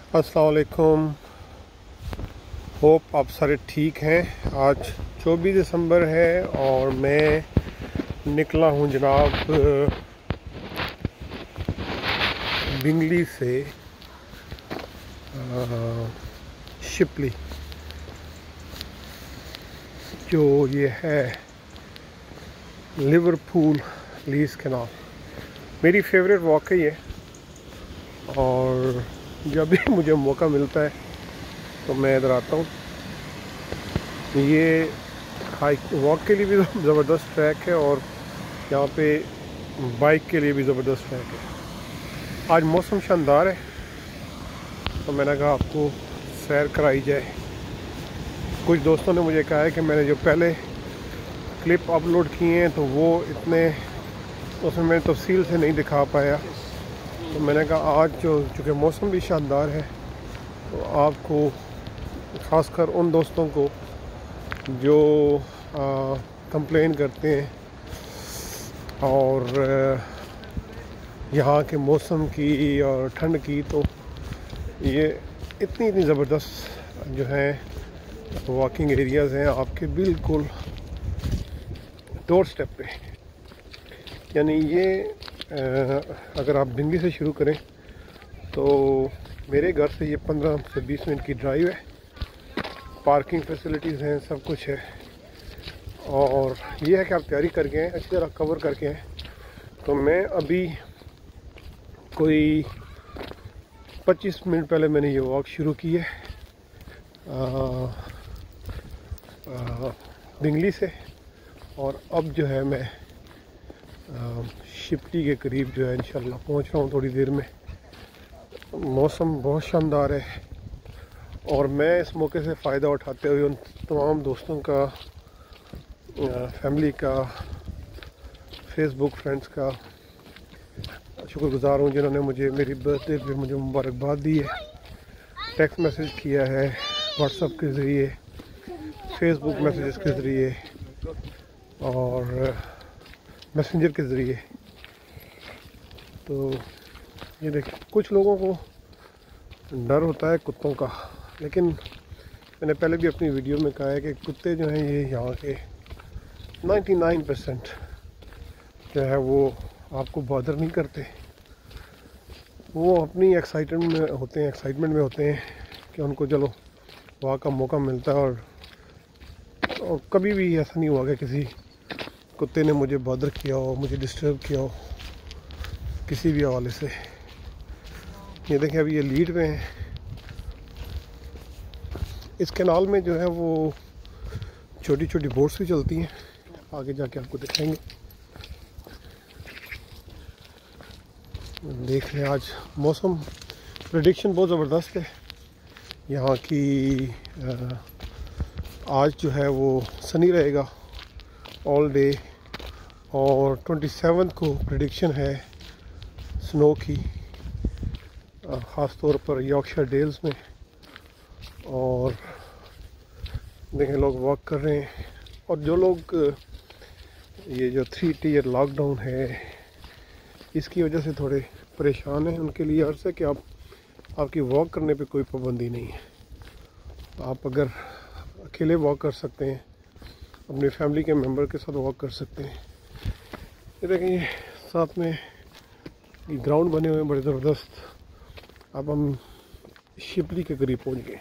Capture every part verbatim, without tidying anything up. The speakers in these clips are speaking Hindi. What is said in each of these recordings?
अस्सलाम वालेकुम। होप आप सारे ठीक हैं। आज चौबीस दिसंबर है और मैं निकला हूं जनाब बिंगली से शिपली, जो ये है लिवरपूल लीज कैनाल। मेरी फेवरेट वॉक है ये, और जब भी मुझे मौका मिलता है तो मैं इधर आता हूँ। ये हाइक वॉक के लिए भी ज़बरदस्त ट्रैक है और यहाँ पे बाइक के लिए भी ज़बरदस्त ट्रैक है। आज मौसम शानदार है तो मैंने कहा आपको सैर कराई जाए। कुछ दोस्तों ने मुझे कहा है कि मैंने जो पहले क्लिप अपलोड किए हैं तो वो इतने उसमें मैं तफसील से नहीं दिखा पाया, तो मैंने कहा आज जो चूँकि मौसम भी शानदार है तो आपको ख़ासकर उन दोस्तों को जो कंप्लेन करते हैं और यहाँ के मौसम की और ठंड की, तो ये इतनी इतनी ज़बरदस्त जो है वॉकिंग एरियाज़ हैं आपके बिल्कुल डोर स्टेप पे। यानी ये अगर आप बिंगी से शुरू करें तो मेरे घर से ये पंद्रह से बीस मिनट की ड्राइव है। पार्किंग फैसिलिटीज़ हैं, सब कुछ है, और ये है कि आप तैयारी करके हैं, अच्छी तरह कवर करके हैं। तो मैं अभी कोई पच्चीस मिनट पहले मैंने ये वॉक शुरू की है बिंगली से, और अब जो है मैं शिपली के करीब जो है इंशाल्लाह पहुंच रहा हूँ थोड़ी देर में। मौसम बहुत शानदार है और मैं इस मौके से फ़ायदा उठाते हुए उन तमाम दोस्तों का, फैमिली का, फेसबुक फ्रेंड्स का शुक्रगुज़ार हूँ जिन्होंने मुझे मेरी बर्थडे पे मुझे मुबारकबाद दी है, टेक्स्ट मैसेज किया है, व्हाट्सएप के ज़रिए, फेसबुक मैसेजेस के ज़रिए और मैसेंजर के ज़रिए। तो ये देखिए, कुछ लोगों को डर होता है कुत्तों का, लेकिन मैंने पहले भी अपनी वीडियो में कहा है कि कुत्ते जो हैं ये यहाँ के निन्यानवे परसेंट जो है वो आपको बॉदर नहीं करते। वो अपनी एक्साइटमेंट में होते हैं एक्साइटमेंट में होते हैं कि उनको चलो वहाँ का मौका मिलता है, और, और कभी भी ऐसा नहीं हुआ कि किसी कुत्ते ने मुझे बॉदर किया हो, मुझे डिस्टर्ब किया हो किसी भी हवाले से। ये देखें, अभी ये लीड पे हैं। इस कैनाल में जो है वो छोटी छोटी बोट्स भी चलती हैं, आगे जाके आपको दिखाएंगे। देख लें, आज मौसम प्रेडिक्शन बहुत ज़बरदस्त है यहाँ की। आज जो है वो सनी रहेगा ऑल डे, और सत्ताईस को प्रेडिक्शन है स्नो की, ख़ास तौर पर यॉर्कशायर डेल्स में। और देखें, लोग वॉक कर रहे हैं, और जो लोग ये जो थ्री टीयर लॉकडाउन है इसकी वजह से थोड़े परेशान हैं, उनके लिए अर्ज़ है कि आप आपकी वॉक करने पे कोई पाबंदी नहीं है। आप अगर अकेले वॉक कर सकते हैं, अपनी फैमिली के मेंबर के साथ वॉक कर सकते हैं। ये देखें, ये साथ में ग्राउंड बने हुए हैं बड़े ज़बरदस्त। अब हम शिपली के करीब पहुंच गए,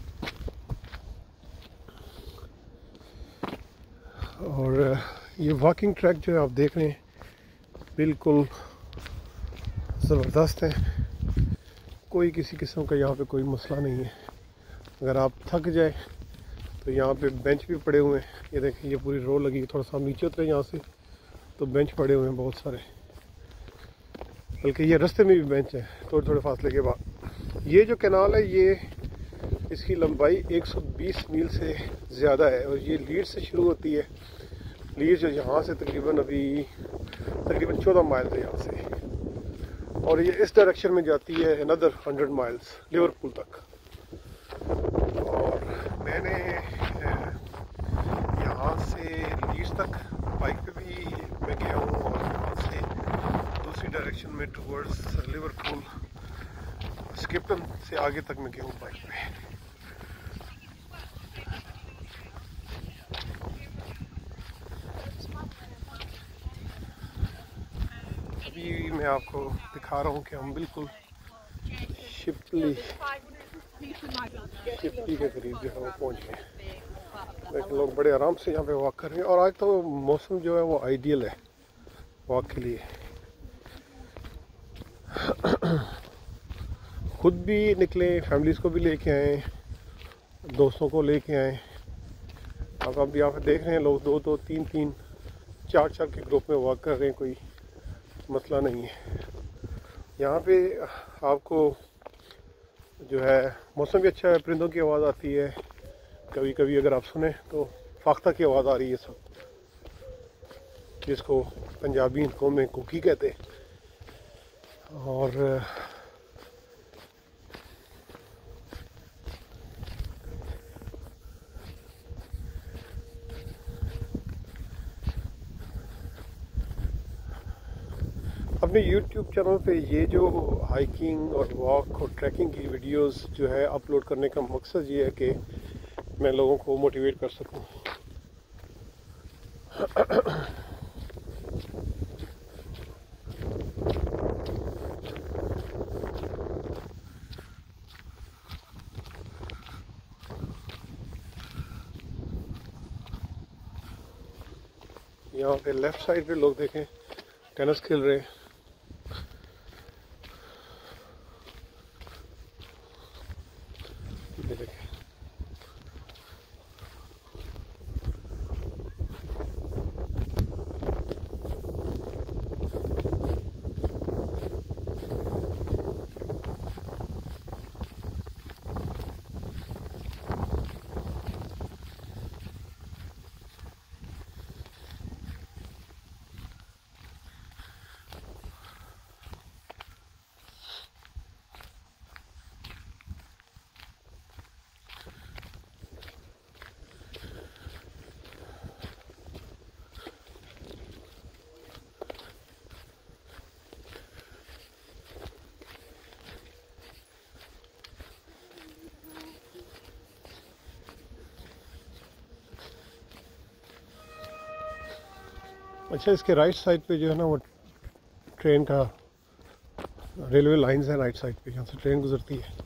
और ये वॉकिंग ट्रैक जो है आप देख रहे हैं बिल्कुल ज़बरदस्त है। कोई किसी किस्म का यहाँ पे कोई मसला नहीं है। अगर आप थक जाए तो यहाँ पे बेंच भी पड़े हुए हैं। ये देखिए, ये पूरी रो लगी है। थोड़ा सा नीचे उतरे यहाँ से तो बेंच पड़े हुए हैं बहुत सारे, बल्कि ये रास्ते में भी बेंच है थोड़े थोड़े फासले के बाद। ये जो कैनाल है ये इसकी लंबाई एक सौ बीस मील से ज़्यादा है, और ये लीड से शुरू होती है। लीड जो यहाँ से तकरीबन अभी तकरीबन चौदह माइल है यहाँ से, और ये इस डायरेक्शन में जाती है अनदर हंड्रेड माइल्स लिवरपूल तक। और मैंने यहाँ से लीड्स तक बाइक पे भी मैं गया हूँ, और वहाँ से दूसरी डायरेक्शन में टूवर्ड्स लिवरपूल स्किप्टन से आगे तक मैं गया हूँ बाइक पे। अभी मैं आपको दिखा रहा हूँ कि हम बिल्कुल शिपली शिपली के करीब जो है वो पहुँच गए। लेकिन लोग बड़े आराम से यहाँ पे वॉक कर रहे हैं और आज तो मौसम जो है वो आइडियल है वॉक के लिए। खुद भी निकले, फैमिलीज़ को भी लेके आए, दोस्तों को लेके आए। अब अब यहाँ पे देख रहे हैं लोग दो दो तीन तीन चार चार के ग्रुप में वॉक कर रहे हैं, कोई मसला नहीं है। यहाँ पे आपको जो है मौसम भी अच्छा है, परिंदों की आवाज़ आती है। कभी कभी अगर आप सुने तो फाख्ता की आवाज़ आ रही है सब, जिसको पंजाबी कौम में कुकी कहते हैं। और अपने यूट्यूब चैनल पे ये जो हाइकिंग और वॉक और ट्रैकिंग की वीडियोस जो है अपलोड करने का मकसद ये है कि मैं लोगों को मोटिवेट कर सकूं। यहाँ पे लेफ्ट साइड पे लोग देखें टेनिस खेल रहे हैं। ये देखें, अच्छा इसके राइट साइड पे जो है ना वो ट्रेन का रेलवे लाइंस है। राइट साइड पे यहाँ से ट्रेन गुजरती है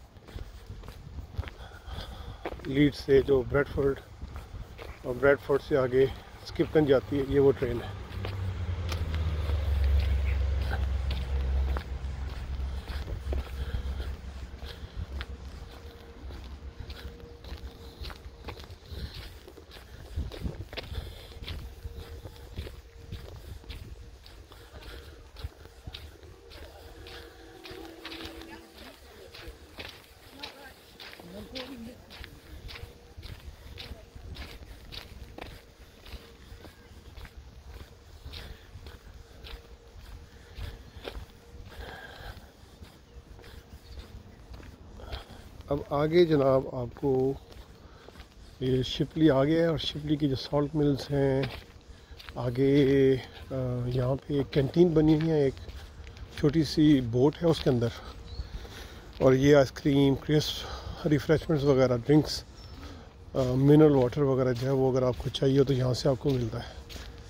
लीड से, जो ब्रैडफोर्ड, और ब्रैडफोर्ड से आगे स्किप्टन जाती है। ये वो ट्रेन है। अब आगे जनाब आपको ये शिपली आगे है और शिपली की जो सॉल्ट मिल्स हैं आगे, यहाँ पे एक कैंटीन बनी हुई है, एक छोटी सी बोट है उसके अंदर, और ये आइसक्रीम, क्रिस्प, रिफ्रेशमेंट्स वगैरह, ड्रिंक्स, मिनरल वाटर वगैरह जो है वो अगर आपको चाहिए तो यहाँ से आपको मिलता है।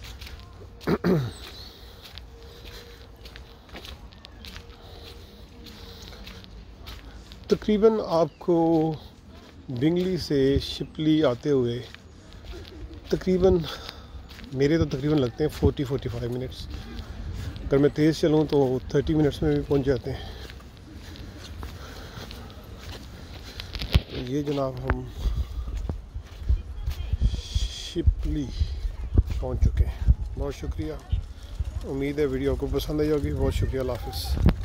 तकरीबन आपको बिंगली से शिपली आते हुए तकरीबन मेरे तो तकरीबन लगते हैं फोर्टी फोर्टी फाइव मिनट्स। अगर मैं तेज़ चलूँ तो थर्टी मिनट्स में भी पहुँच जाते हैं। ये जनाब हम शिपली पहुँच चुके हैं। बहुत शुक्रिया, उम्मीद है वीडियो को पसंद आई होगी। बहुत शुक्रिया, अल्लाह हाफ़िज़।